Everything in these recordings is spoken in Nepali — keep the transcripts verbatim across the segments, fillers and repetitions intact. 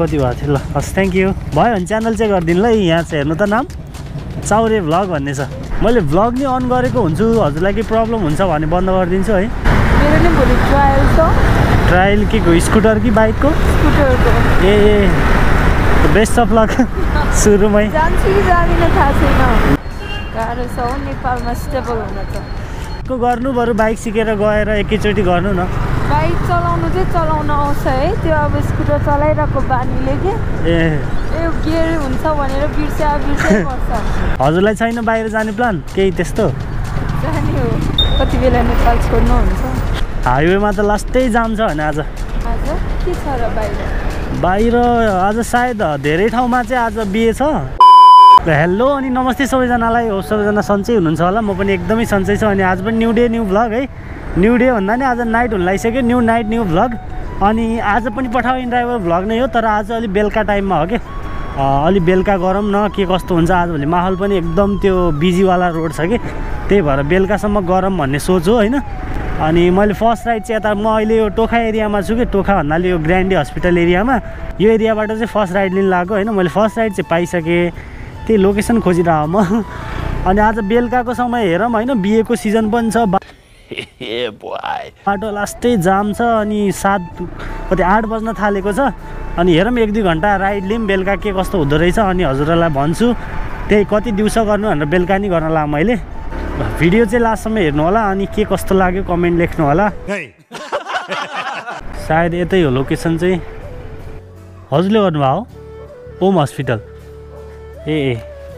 कति भएको थियो ल हस् थ्याङ्क यू भयो भने च्यानल चाहिँ गरिदिनु ल यहाँ चाहिँ हेर्नु त नाम चाउरे भ्लग भन्ने छ मैले भ्लग नि अन गरेको हुन्छु हजुरलाई के प्रब्लम हुन्छ भने बन्द गरिदिन्छु है मेरो नि भोलि ट्रायल छ ट्रायल के को स्कुटर कि बाइकको स्कुटरको ए ए बेस्ट अफ लक सुरुमै जान्छु कि जाँदिन थाहा छैन गाह्रो छ हौ नेपालमा स्टेबल हुन त को गर्नु बरु बाइक सिकेर गएर एकैचोटि गर्नु न बाइक चलाउनु चाहिँ चलाउन आउँछ है त्यो अब स्कुटर चलाइरहेको बानीले के ए यो गियर हुन्छ भनेर बिर्स्या बिर्स्या पर्छ हजुरलाई छैन बाहिर जाने प्लान केही त्यस्तो जाने हो कति बेला नेपाल छोड्नु हुन्छ हाइवेमा त लास्टै जाम छ भने आज आज के छ र बाहिर बाहिर आज सायद धेरै ठाउँमा चाहिँ आज बिहे छ हेलो अनि नमस्ते सबैजनालाई हो सबैजना सन्चै हुनुहुन्छ होला म पनि एकदमै सन्चै छु अनि आज पनि न्यू डे न्यू भ्लग है न्यू डे भन्दा नि आज नाइट हुन लागिसक्यो न्यू नाइट न्यू भ्लग अनि आज पनि पठाऊ इन्ड्राइभर भ्लग नै हो तर आज अलि बेलुका टाइममा हो कि अलि बेलुका गरौँ न के कस्तो हुन्छ आजभोलि माहौल पनि एकदम त्यो बिजीवाला रोड छ कि त्यही भएर बेलुकासम्म गरौँ भन्ने सोच हो होइन अनि मैले फर्स्ट राइड चाहिँ यता म अहिले यो टोखा एरियामा छु कि टोखा भन्नाले यो ग्रान्डे हस्पिटल एरियामा यो एरियाबाट चाहिँ फर्स्ट राइड लिन लागेको होइन मैले फर्स्ट राइड चाहिँ पाइसकेँ त्यही लोकेसन खोजिरहेको म अनि आज बेलुकाको समय हेरौँ होइन बिहेको सिजन पनि छ बाटो लास्टै जाम छ अनि सात कति आठ बज्न थालेको छ अनि हेरौँ एक दुई घन्टा राइड लिउँ बेलुका के कस्तो हुँदो रहेछ अनि हजुरहरूलाई भन्छु त्यही कति दिउँसो गर्नु भनेर बेलुका नि गर्न ला मैले भिडियो चाहिँ लास्टसम्म हेर्नु होला अनि के कस्तो लाग्यो कमेन्ट लेख्नु होला सायद यतै हो लोकेसन चाहिँ हजुरले गर्नुभयो हो ओम हस्पिटल ए ए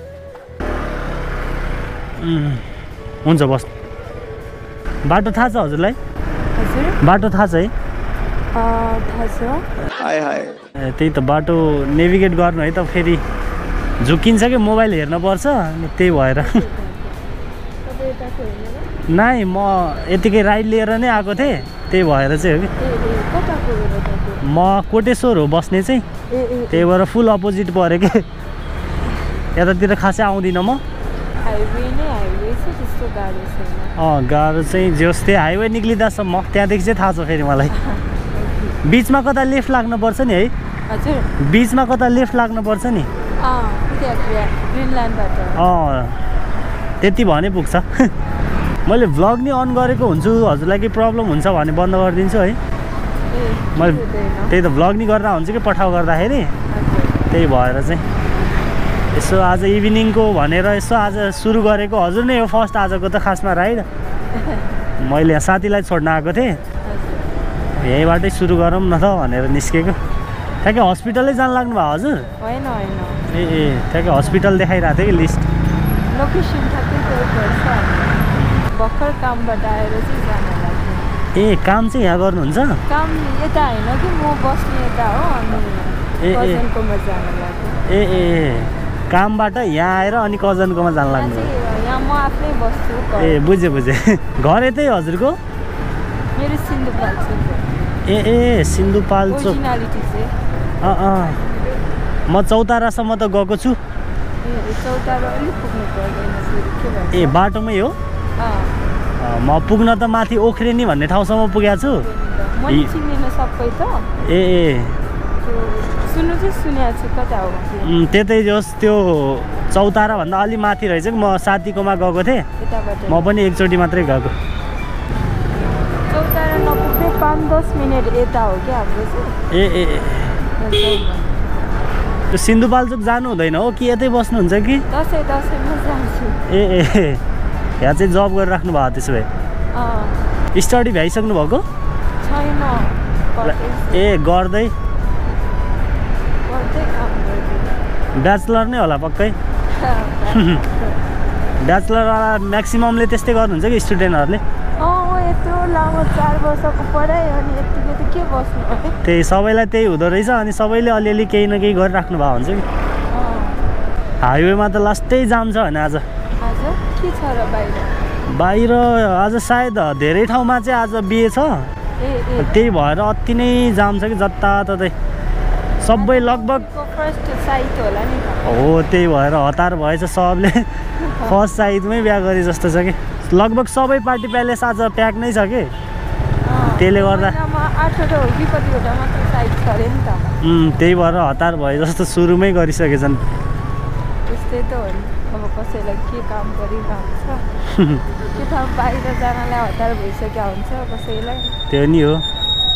हुन्छ बस् बाटो थाहा छ हजुरलाई हजुर बाटो थाहा छ है थाहा छ हाय हाय त्यही त बाटो नेभिगेट गर्नु है त फेरि झुकिन्छ कि मोबाइल हेर्न पर्छ अनि त्यही भएर नाइ म यतिकै राइड लिएर नै आएको थिएँ त्यही भएर चाहिँ हो कि म कोटेश्वर हो बस्ने चाहिँ त्यही भएर फुल अपोजिट पऱ्यो कि यतातिर खासै आउँदिनँ म अँ गाह्रो चाहिँ जस्तै हाइवे निक्लिँदासम्म त्यहाँदेखि चाहिँ थाहा छ फेरि मलाई बिचमा कता लेफ्ट लाग्नुपर्छ नि है हजुर बिचमा कता लेफ्ट लाग्नुपर्छ नि अँ त्यति भने पुग्छ मैले भ्लग नि अन गरेको हुन्छु हजुरलाई केही प्रब्लम हुन्छ भने बन्द गरिदिन्छु है मैले त्यही त भ्लग नि गरेर हुन्छ कि पठाउ गर्दाखेरि त्यही भएर चाहिँ यसो आज इभिनिङको भनेर यसो आज सुरु गरेको हजुर नै हो फर्स्ट आजको त खासमा राइड मैले यहाँ साथीलाई छोड्न आएको थिएँ यहीँबाटै सुरु गरौँ न त भनेर निस्केको ठ्याक्कै हस्पिटलै जान लाग्नु भयो हजुर होइन होइन ए ए ठ्याक्कै हस्पिटल देखाइरहेको थियो कि लिस्ट लोकेसन भर्खर कामबाट आएर चाहिँ जान लाग्यो ए काम चाहिँ यहाँ गर्नुहुन्छ काम यता होइन कि म बस्ने यता हो अनि कजनकोमा जान लाग्यो ए ए कामबाट यहाँ आएर अनि कजनकोमा जान लाग्नु यहाँ म आफै बस्छु ए बुझेँ बुझेँ घर यतै हजुरको मेरो सिन्धुपाल्चोक ए ए सिन्धुपाल्चोक अँ अँ म चौतारासम्म त गएको छु ए बाटोमै हो म पुग्न त माथि ओख्रेनी भन्ने ठाउँसम्म पुगेको छु ए ए त्यतै जोस् त्यो चौतारा भन्दा अलि माथि रहेछ कि म साथीकोमा गएको थिएँ म पनि एकचोटि मात्रै गएको ए ए त्यो सिन्धुपाल्चोक जानु हुँदैन हो कि यतै बस्नुहुन्छ कि ए ए यहाँ चाहिँ जब गरेर राख्नु भएको त्यसो भए स्टडी भ्याइसक्नु भएको ए गर्दै ब्याचलर नै होला पक्कै ब्याचलरवाला म्याक्सिममले त्यस्तै गर्नुहुन्छ कि स्टुडेन्टहरूले त्यही सबैलाई त्यही हुँदो रहेछ अनि सबैले अलिअलि केही न केही गरिराख्नु भएको हुन्छ कि हाइवेमा त लास्टै जाम छ भने आज बाहिर आज सायद धेरै ठाउँमा चाहिँ आज बिहे छ त्यही भएर अति नै जाम छ कि जताततै सबै लगभग हो त्यही भएर हतार भएछ सबले फर्स्ट साइडमै बिहा गरे जस्तो छ कि लगभग सबै पार्टी प्यालेस आज प्याक नै छ कि त्यसले गर्दा टाइट छ अरे नि त। उम् त्यही भएर हतार भए जस्तो सुरुमै गरिसकेछन्। त्यस्तै त हो नि, अब कसैलाई के काम गरिरहेको छ के थाहा बाहिर जानलाई हतार भइसक्यो हुन्छ कसैलाई। त्यो नि हो।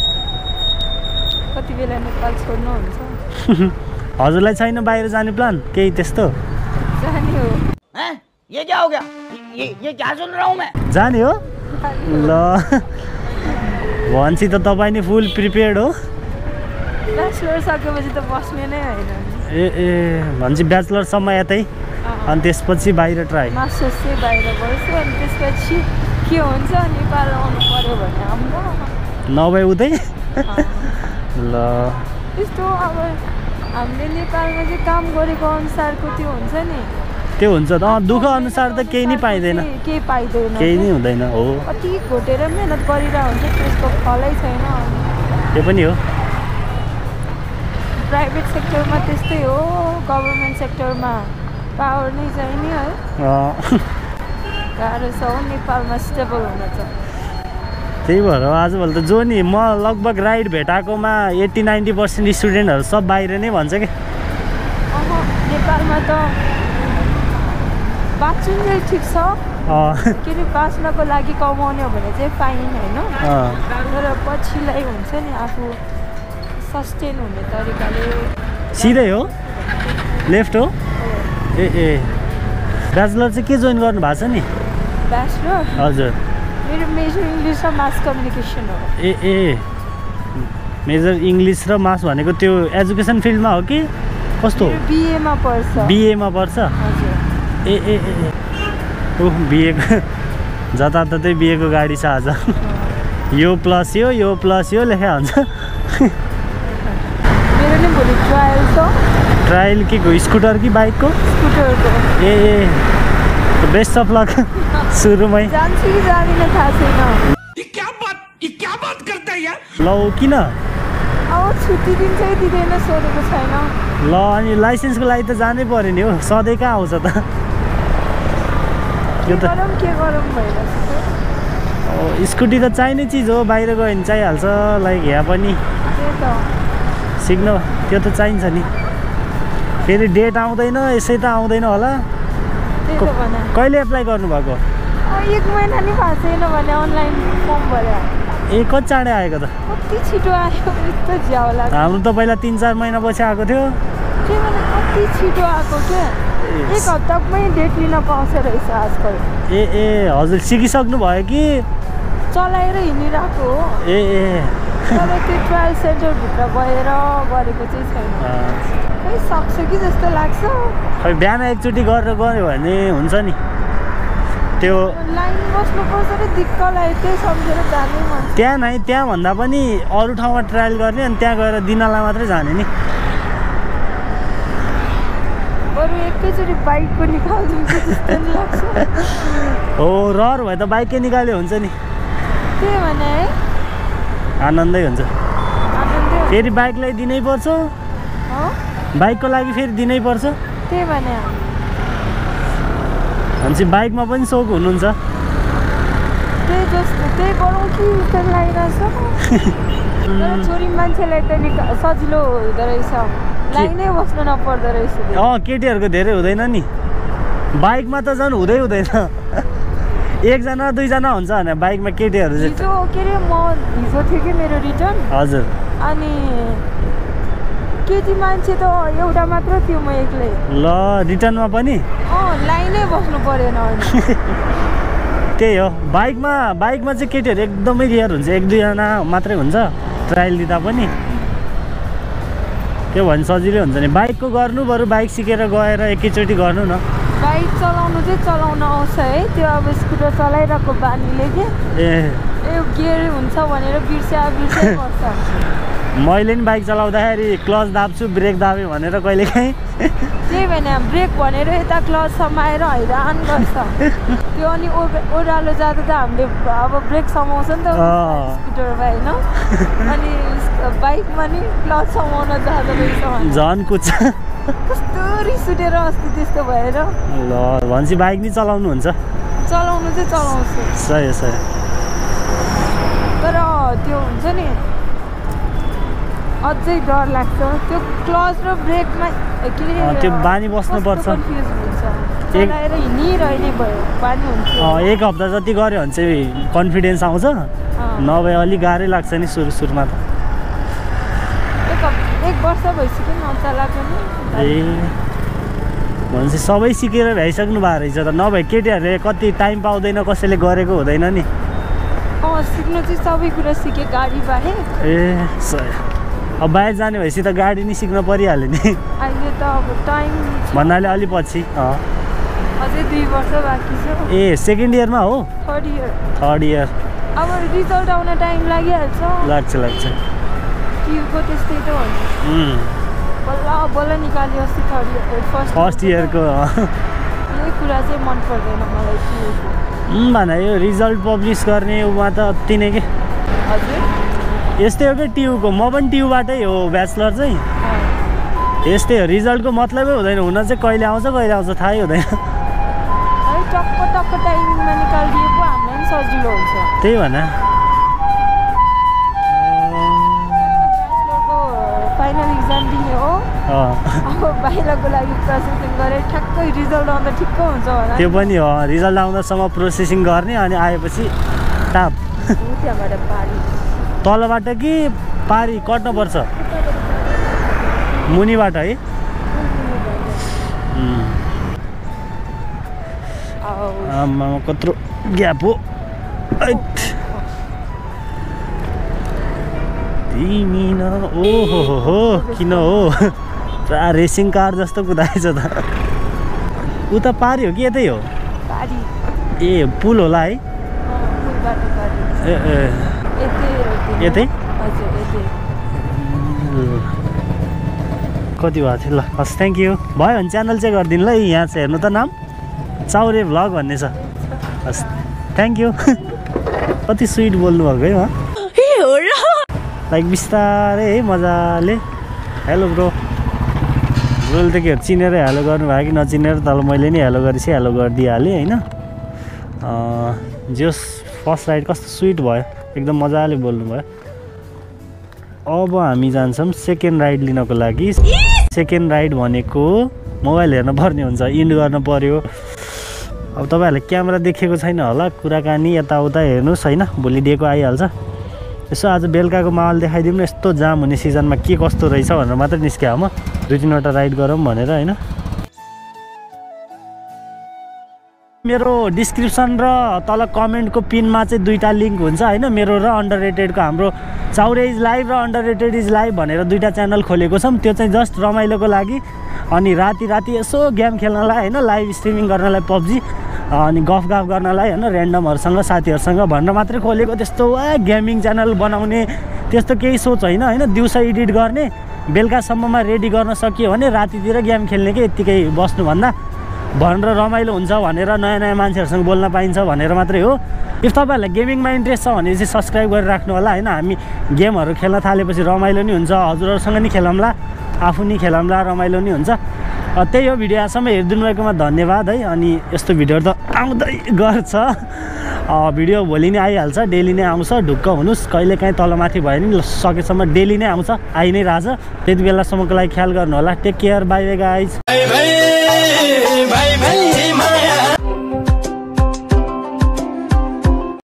कति बेला नेपाल छोड्नुहुन्छ? हजुरलाई छैन बाहिर जाने प्लान केही त्यस्तो? जाने हो। हैं? ये क्या हो गया? ये ये क्या सुन रहा हूँ मैं? जाने हो ल भन्छ त तपाईँ नि फुल प्रिपेयर्ड हो। ब्याचलर सकेपछि त बस्ने नै होइन। ए ए भन्छ ब्याचलरसम्म यतै अनि त्यसपछि बाहिर ट्राई। मास्टर्स चाहिँ बाहिर गर्छु अनि त्यसपछि के हुन्छ नेपाल आउनु पर्यो भने हाम्रो नभए उतै ल त्यस्तो अब हामीले नेपालमा चाहिँ काम गरेको अनुसारको त्यो हुन्छ नि त्यो हुन्छ त दुःख अनुसार त केही नै पाइँदैन। केही पाइँदैन केही नै हुँदैन हो। कति घोटेर मेहनत गरिरहेको हुन्छ त्यसको फलै छैन। त्यो पनि हो। प्राइभेट सेक्टरमा त्यस्तै हो, गभर्मेन्ट सेक्टरमा पावर नै चाहिने है। गाह्रो छ हो नेपालमा स्टेबल हुन चाहिँ। त्यही भएर आजभोलि त जो नि म लगभग राइड भेटाएकोमा एट्टी नाइन्टी पर्सेन्ट स्टुडेन्टहरू सब बाहिर नै भन्छ कि अह नेपालमा त बाँच्नुन्जेल ठिक छ के अरे बाँच्नको लागि कमाउने हो भने चाहिँ फाइन होइन, तर पछिलाई हुन्छ नि आफू सस्टेन हुने तरिकाले। सिधै हो लेफ्ट हो ए ए ब्याचलर चाहिँ के जोइन गर्नु भएको छ नि? ब्याचलर हजुर मेरो मेजर इङ्ग्लिस र मास कम्युनिकेसन हो। ए ए मेजर इङ्ग्लिस र मास भनेको त्यो एजुकेसन फिल्डमा हो कि कस्तो? बिएमा पर्छ। बिएमा पर्छ हजुर। ए ए ए ओह बिएको जताततै बिएको गाडी छ आज। यो प्लस यो यो प्लस यो लेखा हुन्छ। मेरो नि भोलि ट्रायल छ। ट्रायल के को स्कुटर कि बाइकको? स्कुटरको। ए ए बेस्ट अफ लक सुरुमै। जान्छु कि जाँदिनँ थाहा छैन। ये क्या बात ये क्या बात करता है यार? ल किन? अब छुट्टी दिन्छ कि दिँदैन सोधेको छैन। ल अनि लाइसेन्सको लागि त जानै पऱ्यो नि हो, सधैँ कहाँ आउँछ त? के गरौँ के गरौँ भइरहेको छ। स्कुटी त चाहिने चिज हो, बाहिर गयो भने चाहिहाल्छ। लाइक यहाँ पनि त्यही त सिक्न त्यो त चाहिन्छ नि। फेरि डेट आउँदैन यसै त आउँदैन होला। त्यही त भने कहिले एप्लाई गर्नुभएको? एक महिना नि भएको छैन भने अनलाइन फर्म भर्यो। ए कति चाँडै आएको त? कति छिटो आयो यस्तो झ्याउ लाग्यो। हाम्रो त पहिला तिन चार महिना पछि आएको थियो। त्यही भने कति छिटो आएको क्या, एक हप्तामै डेट लिन पाउँछ रहेछ आजकल। ए ए हजुर सिकिसक्नु भयो कि चलाएर हिँडिरहेको हो? ए ए तर त्यो ट्रायल सेन्टरभित्र गएर गरेको चाहिँ छैन। खै सक्छ कि जस्तो लाग्छ। खै बिहान एकचोटि गरेर गऱ्यो भने हुन्छ नि। त्यो लाइन बस्नुपर्छ र दिक्क लाग्यो त्यही सम्झेर जानै मन छ। त्यहाँ नै त्यहाँभन्दा पनि अरू ठाउँमा ट्रायल गर्ने अनि त्यहाँ गएर दिनलाई मात्रै जाने नि। बरु एकैचोटि बाइकको निकाल्दिउँ कि जस्तो नि लाग्छ। हो रहर भए त बाइकै निकाल्यो हुन्छ नि। त्यही भने है आनन्दै हुन्छ। आनन्दै फेरि बाइकलाई दिनै पर्छ, बाइकको लागि फेरि दिनै पर्छ। त्यही भने भनेपछि बाइकमा पनि सोख हुनुहुन्छ। त्यही जस्तो त्यही गरौँ कि जस्तो लागिरहेछ। तर छोरी मान्छेलाई त निका सजिलो हुँदो रहेछ, लाइनै बस्नु नपर्दो रहेछ। अँ केटीहरूको धेरै हुँदैन नि, बाइकमा त झन् हुँदै हुँदैन। एकजना दुईजना हुन्छ भने बाइकमा केटीहरू चाहिँ। हिजो के अरे म हिजो थियो कि मेरो रिटर्न। हजुर। अनि केटी मान्छे त एउटा मात्र थियो, म एक्लै। ल रिटर्नमा पनि अँ लाइनै बस्नु परेन। त्यही हो बाइकमा बाइकमा चाहिँ केटीहरू एकदमै रेयर हुन्छ, एक दुईजना मात्रै हुन्छ ट्रायल दिँदा पनि। त्यो भने सजिलै हुन्छ नि बाइकको गर्नु, बरु बाइक सिकेर गएर एकैचोटि गर्नु न। बाइक चलाउनु चाहिँ चलाउन आउँछ है, त्यो अब स्कुटर चलाइरहेको बानीले के ए ए गियर हुन्छ भनेर बिर्स्या बिर्स्या पर्छ। मैले नि बाइक चलाउँदाखेरि क्लच दाब्छु ब्रेक दाबेँ भनेर कहिलेकाहीँ त्यही भने ब्रेक भनेर यता क्लच समाएर हैरान गर्छ त्यो। अनि ओह्रालो जाँदा त हामीले अब ब्रेक समाउँछ नि त स्कुटरमा होइन, अनि बाइकमा नि क्लच समाउन जाँदो रहेछ झन् कुद्छ। कस्तो रिस उठेर अस्ति त्यस्तो भएर। ल भनेपछि बाइक नि चलाउनुहुन्छ? चलाउनु चाहिँ चलाउँछु। सही सही। तर त्यो हुन्छ नि अझै डर लाग्छ त्यो क्लच र ब्रेकमा के अरे त्यो बानी बस्नुपर्छ कन्फ्युज हुन्छ चलाएर हिँडिरहने भयो बानी हुन्छ एक हप्ता जति गऱ्यो भने चाहिँ कन्फिडेन्स आउँछ नभए अलिक गाह्रै लाग्छ नि सुरु सुरुमा त एक एक वर्ष भइसक्यो नचलाएको नि ए भनेपछि सबै सिकेर भ्याइसक्नु भएको रहेछ त नभए केटीहरूले कति टाइम पाउँदैन कसैले गरेको हुँदैन नि अँ सिक्नु चाहिँ सबै कुरा सिकेँ गाडी बाहेक ए अब बाहिर जाने भएपछि त गाडी नि सिक्न परिहाल्यो नि अहिले त अब टाइम भन्नाले अलि पछि अझै दुई वर्ष बाँकी छ ए सेकेन्ड इयरमा हो थर्ड इयर थर्ड इयर अब रिजल्ट आउन टाइम लागिहाल्छ लाग्छ लाग्छ ट्युबको त्यस्तै त हुन्छ बल्ल बल्ल निकाल्यो अस्ति थर्ड इयर फर्स्ट फर्स्ट इयरको यही कुरा चाहिँ मन पर्दैन मलाई ट्युबको भन यो रिजल्ट पब्लिस गर्ने उमा त अति नै के हजुर यस्तै हो क्या ट्युबको म पनि ट्युबबाटै हो ब्याचलर चाहिँ यस्तै हो रिजल्टको मतलबै हुँदैन हुन चाहिँ कहिले आउँछ कहिले आउँछ थाहै हुँदैन है टक्क टक्क टाइमिङमा निकालिदिएको हामीलाई पनि सजिलो हुन्छ त्यही भन फाइनल इक्जाम दिने हो अब बाहिरको लागि प्रोसेसिङ गरेर ठ्याक्कै रिजल्ट आउँदा ठिक्क हुन्छ होला त्यो पनि हो रिजल्ट आउँदासम्म प्रोसेसिङ गर्ने अनि आएपछि टाप त्यहाँबाट पारी तलबाट कि पारी कट्नुपर्छ मुनिबाट है आमा कत्रो ग्याप हो तिमी न ओहो हो हो किन हो पुरा रेसिङ कार जस्तो कुदाएछ त उता पारी हो कि यतै हो पारी ए पुल होला है ए ए यतै कति भएको थियो ल हस् थ्याङ्क यू भयो भने च्यानल चाहिँ गरिदिनु ल यहाँ चाहिँ हेर्नु त नाम चाउरे भ्लग भन्ने छ हस् थ्याङ्क यू कति स्विट बोल्नु भएको है उहाँ लाइक बिस्तारै है मजाले हेलो ब्रो ब्रोले त के चिनेर हेलो गर्नुभयो कि नचिनेर तल मैले नि हेलो गरेपछि हेलो गरिदिइहालेँ होइन जोस् फर्स्ट राइड कस्तो स्विट भयो एकदम मजाले बोल्नुभयो अब हामी जान्छौँ सेकेन्ड राइड लिनको लागि सेकेन्ड राइड भनेको मोबाइल हेर्न पर्ने हुन्छ इन्ड गर्न पर्यो अब तपाईँहरूले क्यामेरा देखेको छैन होला कुराकानी यताउता हेर्नुहोस् होइन भोलि डेको आइहाल्छ यसो आज बेलुकाको माहौल देखाइदिउँ न यस्तो जाम हुने सिजनमा के कस्तो रहेछ भनेर मात्रै निस्क्यो म दुई तिनवटा राइड गरौँ भनेर होइन मेरो डिस्क्रिप्सन र तल कमेन्टको पिनमा चाहिँ दुईवटा लिङ्क हुन्छ होइन मेरो र अन्डर रेटेडको हाम्रो चाउरे इज लाइभ र अन्डर रेटेड इज लाइभ भनेर दुईवटा च्यानल खोलेको छौँ त्यो चाहिँ जस्ट रमाइलोको लागि अनि राति राति यसो गेम खेल्नलाई होइन लाइभ स्ट्रिमिङ गर्नलाई पब्जी अनि गफ गफ गर्नलाई होइन ऱ्यान्डमहरूसँग साथीहरूसँग भनेर मात्रै खोलेको त्यस्तो वा गेमिङ च्यानल बनाउने त्यस्तो केही सोच होइन होइन दिउँसो एडिट गर्ने बेलुकासम्ममा रेडी गर्न सकियो भने रातितिर गेम खेल्ने कि यत्तिकै बस्नुभन्दा भनेर रमाइलो हुन्छ भनेर नयाँ नयाँ मान्छेहरूसँग बोल्न पाइन्छ भनेर मात्रै हो इफ तपाईँहरूलाई गेमिङमा इन्ट्रेस्ट छ भने चाहिँ सब्सक्राइब गरेर राख्नु होला होइन हामी गेमहरू खेल्न थालेपछि रमाइलो नि हुन्छ हजुरहरूसँग नि खेलौँला आफू नि खेलौँला रमाइलो नि हुन्छ त्यही हो भिडियो यहाँसम्म हेरिदिनु भएकोमा धन्यवाद है अनि यस्तो भिडियोहरू त आउँदै गर्छ भिडियो भोलि नै आइहाल्छ डेली नै आउँछ ढुक्क हुनुहोस् कहिलेकाहीँ तलमाथि भयो नि सकेसम्म डेली नै आउँछ आइ नै रहेछ त्यति बेलासम्मको लागि ख्याल गर्नु होला take care bye bye guys